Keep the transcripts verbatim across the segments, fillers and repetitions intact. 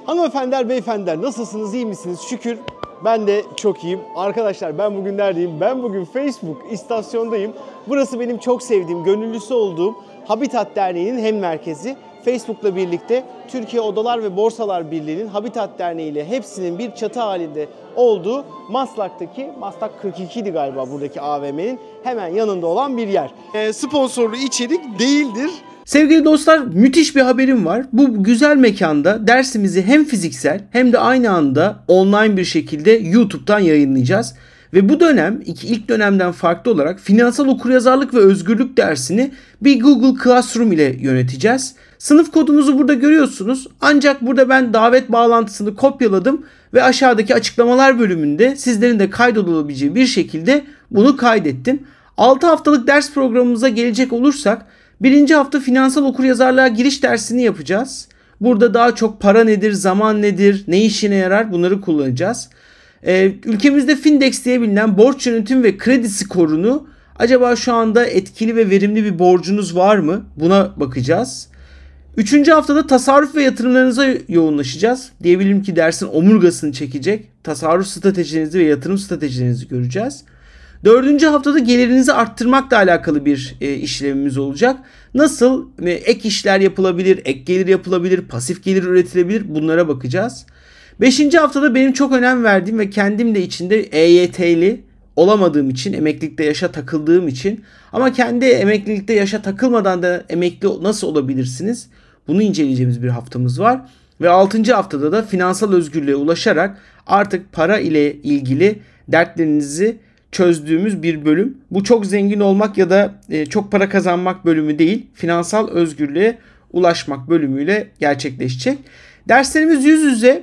Hanımefendiler, beyefendiler nasılsınız, iyi misiniz? Şükür ben de çok iyiyim. Arkadaşlar ben bugün neredeyim? Ben bugün Facebook istasyondayım. Burası benim çok sevdiğim, gönüllüsü olduğum Habitat Derneği'nin hem merkezi. Facebook'la birlikte Türkiye Odalar ve Borsalar Birliği'nin Habitat Derneği ile hepsinin bir çatı halinde olduğu Maslak'taki, Maslak kırk iki idi galiba buradaki A V M'nin hemen yanında olan bir yer. E, sponsorlu içerik değildir. Sevgili dostlar, müthiş bir haberim var. Bu güzel mekanda dersimizi hem fiziksel hem de aynı anda online bir şekilde YouTube'dan yayınlayacağız. Ve bu dönem ilk dönemden farklı olarak finansal okuryazarlık ve özgürlük dersini bir Google Classroom ile yöneteceğiz. Sınıf kodumuzu burada görüyorsunuz. Ancak burada ben davet bağlantısını kopyaladım ve aşağıdaki açıklamalar bölümünde sizlerin de kaydolabileceği bir şekilde bunu kaydettim. altı haftalık ders programımıza gelecek olursak birinci hafta finansal okuryazarlığa giriş dersini yapacağız. Burada daha çok para nedir, zaman nedir, ne işine yarar bunları kullanacağız. Ee, ülkemizde Findex diye bilinen borç yönetim ve kredi skorunu acaba şu anda etkili ve verimli bir borcunuz var mı? Buna bakacağız. Üçüncü haftada tasarruf ve yatırımlarınıza yoğunlaşacağız. Diyebilirim ki dersin omurgasını çekecek. Tasarruf stratejilerinizi ve yatırım stratejilerinizi göreceğiz. Dördüncü haftada gelirinizi arttırmakla alakalı bir e, işlemimiz olacak. Nasıl e, ek işler yapılabilir, ek gelir yapılabilir, pasif gelir üretilebilir bunlara bakacağız. Beşinci haftada benim çok önem verdiğim ve kendim de içinde E Y T'li olamadığım için, emeklilikte yaşa takıldığım için ama kendi emeklilikte yaşa takılmadan da emekli nasıl olabilirsiniz? Bunu inceleyeceğimiz bir haftamız var. Ve altıncı haftada da finansal özgürlüğe ulaşarak artık para ile ilgili dertlerinizi çözdüğümüz bir bölüm. Bu çok zengin olmak ya da çok para kazanmak bölümü değil, finansal özgürlüğe ulaşmak bölümüyle gerçekleşecek. Derslerimiz yüz yüze,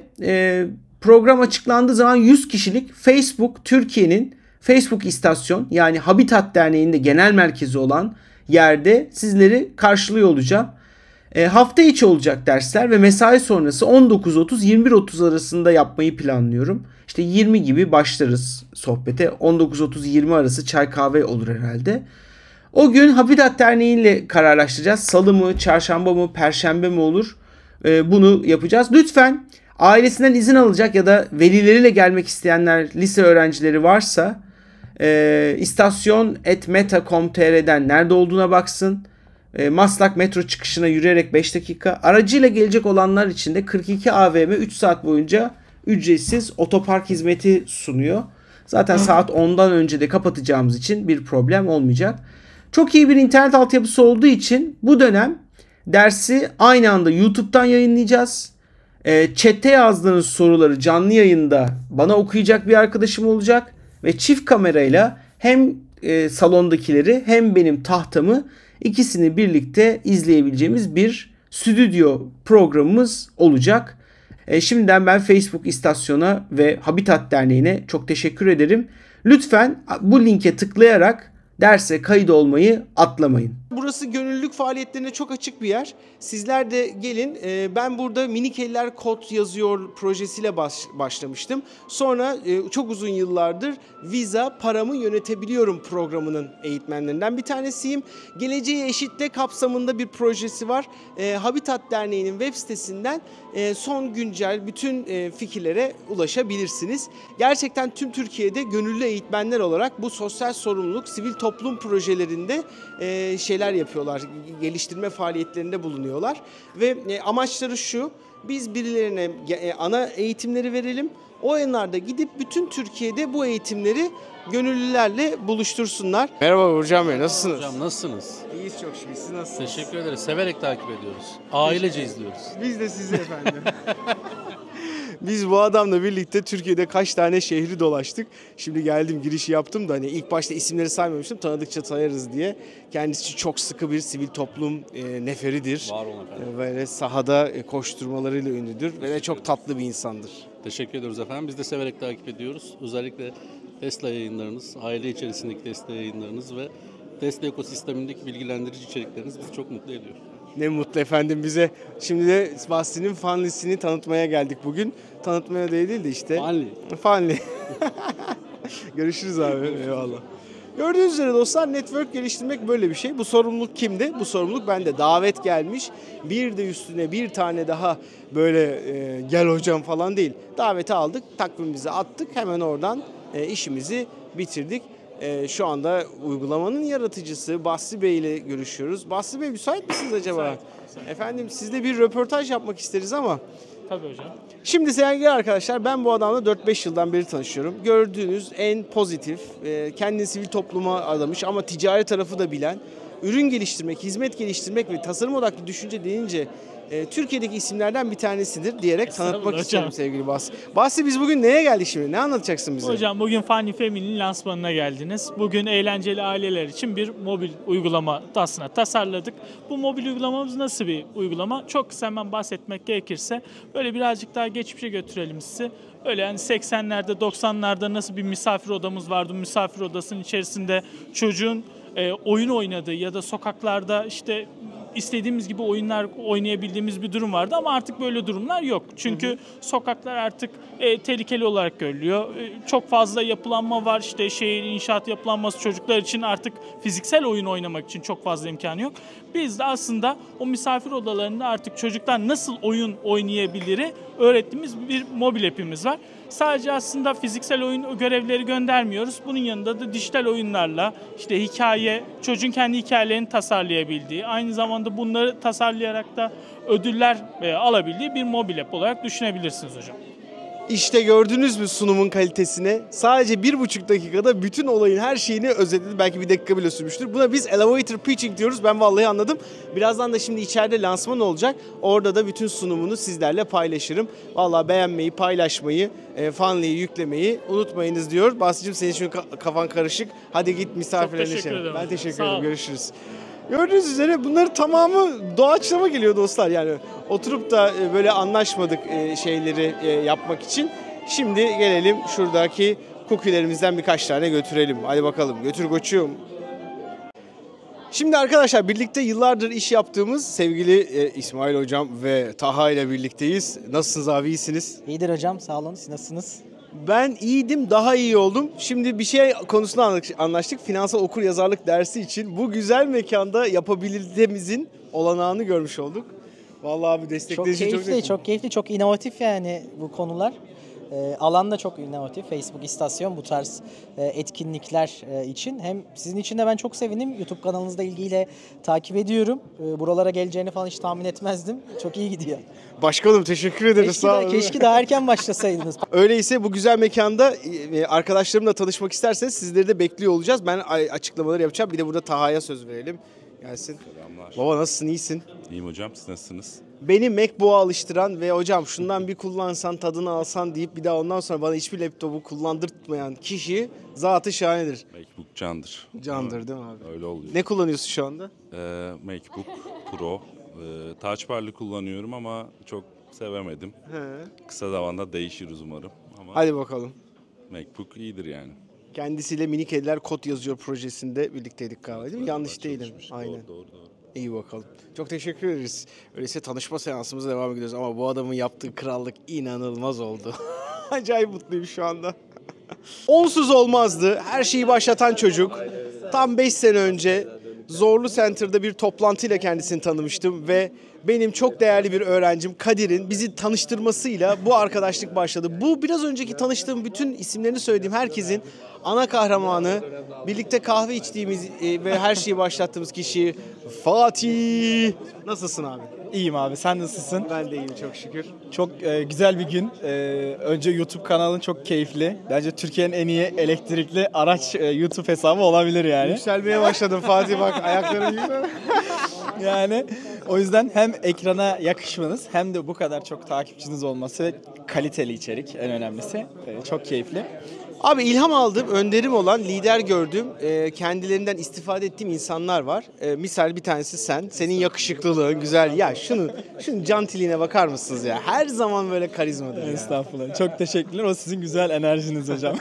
program açıklandığı zaman yüz kişilik Facebook Türkiye'nin Facebook istasyon yani Habitat Derneği'nde genel merkezi olan yerde sizleri karşılıyor olacağım. E, hafta içi olacak dersler ve mesai sonrası on dokuz otuz yirmi bir otuz arasında yapmayı planlıyorum. İşte yirmi gibi başlarız sohbete. on dokuz otuz yirmi arası çay kahve olur herhalde. O gün Habitat Derneği ile kararlaştıracağız. Salı mı, çarşamba mı, perşembe mi olur? E, bunu yapacağız. Lütfen ailesinden izin alacak ya da velileriyle gelmek isteyenler, lise öğrencileri varsa e, istasyon et meta nokta com nokta tr'den nerede olduğuna baksın. E, Maslak metro çıkışına yürüyerek beş dakika. Aracıyla gelecek olanlar için de kırk iki A V M üç saat boyunca ücretsiz otopark hizmeti sunuyor. Zaten saat ondan önce de kapatacağımız için bir problem olmayacak. Çok iyi bir internet altyapısı olduğu için bu dönem dersi aynı anda YouTube'dan yayınlayacağız. E, chat'te yazdığınız soruları canlı yayında bana okuyacak bir arkadaşım olacak. Ve çift kamerayla hem e, salondakileri hem benim tahtamı ikisini birlikte izleyebileceğimiz bir stüdyo programımız olacak. E, şimdiden ben Facebook istasyona ve Habitat Derneği'ne çok teşekkür ederim. Lütfen bu linke tıklayarak derse kayıt olmayı atlamayın. Burası gönüllülük faaliyetlerine çok açık bir yer. Sizler de gelin. Ben burada Minik Eller Kod Yazıyor projesiyle baş, başlamıştım. Sonra çok uzun yıllardır Visa Paramı Yönetebiliyorum programının eğitmenlerinden bir tanesiyim. Geleceği Eşitle kapsamında bir projesi var. Habitat Derneği'nin web sitesinden son güncel bütün fikirlere ulaşabilirsiniz. Gerçekten tüm Türkiye'de gönüllü eğitmenler olarak bu sosyal sorumluluk, sivil toplum projelerinde şeyler yapıyorlar, geliştirme faaliyetlerinde bulunuyorlar ve amaçları şu: biz birilerine ana eğitimleri verelim, o yanlarda gidip bütün Türkiye'de bu eğitimleri gönüllülerle buluştursunlar. Merhaba Burcan Bey, nasılsınız? Hocam nasılsınız? İyiyiz çok şükür, siz nasılsınız? Teşekkür ederiz, severek takip ediyoruz. Ailece izliyoruz. Biz de sizi efendim. Biz bu adamla birlikte Türkiye'de kaç tane şehri dolaştık. Şimdi geldim, girişi yaptım da hani ilk başta isimleri saymamıştım. Tanıdıkça sayarız diye. Kendisi çok sıkı bir sivil toplum e, neferidir. Var olun efendim. E, böyle sahada e, koşturmalarıyla ünlüdür ve de çok tatlı bir insandır. Teşekkür ediyoruz efendim. Biz de severek takip ediyoruz. Özellikle Tesla yayınlarınız, aile içerisindeki Tesla yayınlarınız ve Tesla ekosistemindeki bilgilendirici içerikleriniz bizi çok mutlu ediyor. Ne mutlu efendim bize. Şimdi de Bahsin'in fanlisini tanıtmaya geldik bugün. Tanıtmaya değil de işte. Fanli. Fanli. Görüşürüz abi. Eyvallah. Gördüğünüz üzere dostlar, network geliştirmek böyle bir şey. Bu sorumluluk kimde? Bu sorumluluk bende. Davet gelmiş. Bir de üstüne bir tane daha böyle e, gel hocam falan değil. Daveti aldık, takvimimizi attık. Hemen oradan e, işimizi bitirdik. E, şu anda uygulamanın yaratıcısı Basri Bey ile görüşüyoruz. Basri Bey, müsait misiniz acaba? Müsait, müsait. Efendim, sizle bir röportaj yapmak isteriz ama. Tabii hocam. Şimdi sevgili arkadaşlar, ben bu adamla dört beş yıldan beri tanışıyorum. Gördüğünüz en pozitif, kendini sivil topluma adamış ama ticari tarafı da bilen, ürün geliştirmek, hizmet geliştirmek ve tasarım odaklı düşünce deyince e, Türkiye'deki isimlerden bir tanesidir diyerek tanıtmak istiyorum sevgili Basri. Basri, biz bugün neye geldik şimdi? Ne anlatacaksın bize? Hocam bugün Funny Family'nin lansmanına geldiniz. Bugün eğlenceli aileler için bir mobil uygulama aslında tasarladık. Bu mobil uygulamamız nasıl bir uygulama? Çok kısa hemen bahsetmek gerekirse böyle birazcık daha geçmişe götürelim sizi. Öyle yani seksenlerde doksanlarda nasıl bir misafir odamız vardı. Misafir odasının içerisinde çocuğun e, oyun oynadığı ya da sokaklarda işte istediğimiz gibi oyunlar oynayabildiğimiz bir durum vardı ama artık böyle durumlar yok. Çünkü hı hı. sokaklar artık e, tehlikeli olarak görülüyor. E, çok fazla yapılanma var. İşte şehir inşaat yapılanması, çocuklar için artık fiziksel oyun oynamak için çok fazla imkanı yok. Biz de aslında o misafir odalarında artık çocuklar nasıl oyun oynayabiliri öğrettiğimiz bir mobil app'imiz var. Sadece aslında fiziksel oyun görevleri göndermiyoruz. Bunun yanında da dijital oyunlarla işte hikaye, çocuğun kendi hikayelerini tasarlayabildiği, aynı zamanda bunları tasarlayarak da ödüller alabildiği bir mobil app olarak düşünebilirsiniz hocam. İşte gördünüz mü sunumun kalitesine? Sadece bir buçuk dakikada bütün olayın her şeyini özetledi. Belki bir dakika bile sürmüştür. Buna biz elevator pitching diyoruz. Ben vallahi anladım. Birazdan da şimdi içeride lansman olacak. Orada da bütün sunumunu sizlerle paylaşırım. Vallahi beğenmeyi, paylaşmayı, e, Funly'yi yüklemeyi unutmayınız diyor. Basri'cim, senin için kafan karışık. Hadi git misafirlerine. Çok teşekkür ederim. Ben teşekkür ederim. Görüşürüz. Gördüğünüz üzere bunların tamamı doğaçlama geliyor dostlar. Yani oturup da böyle anlaşmadık şeyleri yapmak için. Şimdi gelelim şuradaki cookie'lerimizden birkaç tane götürelim. Hadi bakalım, götür koçum. Şimdi arkadaşlar, birlikte yıllardır iş yaptığımız sevgili İsmail Hocam ve Taha ile birlikteyiz. Nasılsınız abi, iyisiniz? İyidir hocam, sağ olun. Siz nasılsınız? Ben iyiydim, daha iyi oldum. Şimdi bir şey konusunda anlaştık. Finansal okuryazarlık dersi için bu güzel mekanda yapabildiğimizin olanağını görmüş olduk. Vallahi abi, destekleyici çok çok keyifli, çok, çok keyifli, çok inovatif yani bu konular. E, alan da çok inovatif. Facebook istasyon bu tarz e, etkinlikler e, için. Hem sizin için de ben çok sevindim. YouTube kanalınızda ilgiyle takip ediyorum. E, buralara geleceğini falan hiç tahmin etmezdim. Çok iyi gidiyor. Başkanım, teşekkür ederiz. Keşke, sağ da, keşke daha erken başlasaydınız. Öyleyse bu güzel mekanda arkadaşlarımla tanışmak isterseniz sizleri de bekliyor olacağız. Ben açıklamaları yapacağım. Bir de burada Taha'ya söz verelim. Gelsin. Selamlar. Baba, nasılsın, iyisin? İyiyim hocam, siz nasılsınız? Beni MacBook'a alıştıran ve hocam şundan bir kullansan, tadını alsan deyip bir daha ondan sonra bana hiçbir laptopu kullandırtmayan kişi zatı şahanedir. MacBook candır. Candır değil mi abi? Öyle oluyor. Ne kullanıyorsun şu anda? Ee, MacBook Pro. Ee, Touch Bar'lı kullanıyorum ama çok sevemedim. He. Kısa zamanda değişiriz umarım. Ama Hadi bakalım. MacBook iyidir yani. Kendisiyle Minik Eller Kod Yazıyor projesinde birlikteydik galiba, değil mi? Yanlış değilim. Aynen. Doğru, doğru, doğru. İyi bakalım. Çok teşekkür ederiz. Öyleyse tanışma seansımıza devam ediyoruz ama bu adamın yaptığı krallık inanılmaz oldu. Acayip mutluyum şu anda. Onsuz olmazdı. Her şeyi başlatan çocuk. Tam beş sene önce Zorlu Center'da bir toplantıyla kendisini tanımıştım ve benim çok değerli bir öğrencim Kadir'in bizi tanıştırmasıyla bu arkadaşlık başladı. Bu biraz önceki tanıştığım bütün isimlerini söylediğim herkesin ana kahramanı, birlikte kahve içtiğimiz ve her şeyi başlattığımız kişi Fatih. Nasılsın abi? İyiyim abi, sen nasılsın? Ben de iyiyim çok şükür. Çok e, güzel bir gün. E, önce YouTube kanalın çok keyifli. Bence Türkiye'nin en iyi elektrikli araç e, YouTube hesabı olabilir yani. Yükselmeye başladım Fatih, bak ayakların yüksel. Yani o yüzden hem ekrana yakışmanız hem de bu kadar çok takipçiniz olması ve kaliteli içerik en önemlisi. E, çok keyifli. Abi, ilham aldığım, önderim olan, lider gördüğüm, e, kendilerinden istifade ettiğim insanlar var. E, misal bir tanesi sen. Senin yakışıklılığın, güzel. Ya şunu, şunun cantiliğine bakar mısınız ya? Her zaman böyle karizmadır ya. Estağfurullah. Çok teşekkürler. O sizin güzel enerjiniz hocam.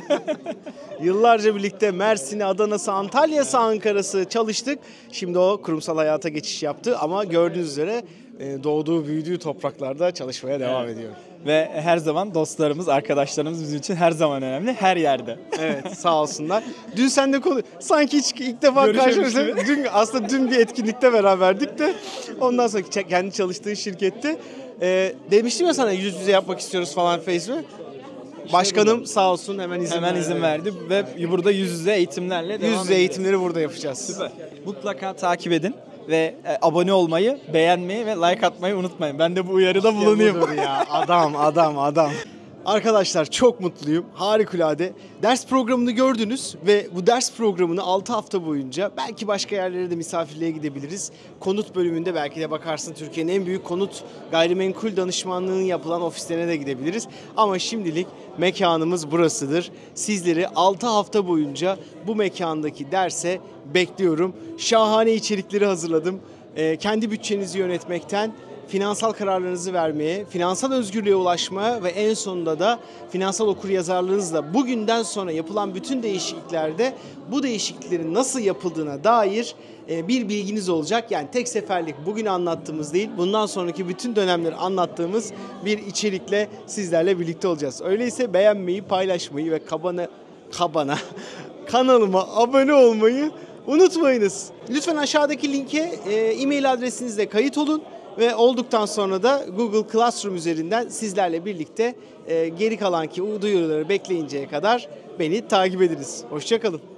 Yıllarca birlikte Mersin'i, Adana'sı, Antalya'sı, Ankara'sı çalıştık. Şimdi o kurumsal hayata geçiş yaptı ama gördüğünüz üzere e, doğduğu, büyüdüğü topraklarda çalışmaya devam Evet. ediyor. Ve her zaman dostlarımız, arkadaşlarımız bizim için her zaman önemli. Her yerde. Evet, sağ olsunlar. Dün seninle konu sanki hiç ilk defa Görüşmemiş karşılaştık. Dün aslında dün bir etkinlikte beraberdik de ondan sonra kendi çalıştığı şirkette e, demiştim ya sana yüz yüze yapmak istiyoruz falan Facebook. Başkanım sağ olsun hemen izin Hemen verdi. izin verdi ve burada yüz yüze eğitimlerle devam Yüz yüze edeceğiz. eğitimleri burada yapacağız. Süper. Mutlaka takip edin ve e, abone olmayı, beğenmeyi ve like atmayı unutmayın. Ben de bu uyarıda bulunayım. Budur ya. Adam, adam, adam. Arkadaşlar çok mutluyum. Harikulade. Ders programını gördünüz ve bu ders programını altı hafta boyunca belki başka yerlere de misafirliğe gidebiliriz. Konut bölümünde belki de bakarsın Türkiye'nin en büyük konut gayrimenkul danışmanlığının yapılan ofislerine de gidebiliriz. Ama şimdilik mekanımız burasıdır. Sizleri altı hafta boyunca bu mekandaki derse bekliyorum. Şahane içerikleri hazırladım. Ee, kendi bütçenizi yönetmekten finansal kararlarınızı vermeye, finansal özgürlüğe ulaşmaya ve en sonunda da finansal okuryazarlığınızla bugünden sonra yapılan bütün değişikliklerde bu değişikliklerin nasıl yapıldığına dair bir bilginiz olacak. Yani tek seferlik bugün anlattığımız değil, bundan sonraki bütün dönemleri anlattığımız bir içerikle sizlerle birlikte olacağız. Öyleyse beğenmeyi, paylaşmayı ve kabana, kabana kanalıma abone olmayı unutmayınız. Lütfen aşağıdaki linke e-mail adresinizle kayıt olun. Ve olduktan sonra da Google Classroom üzerinden sizlerle birlikte e, geri kalanki duyuruları bekleyinceye kadar beni takip ediniz. Hoşça kalın.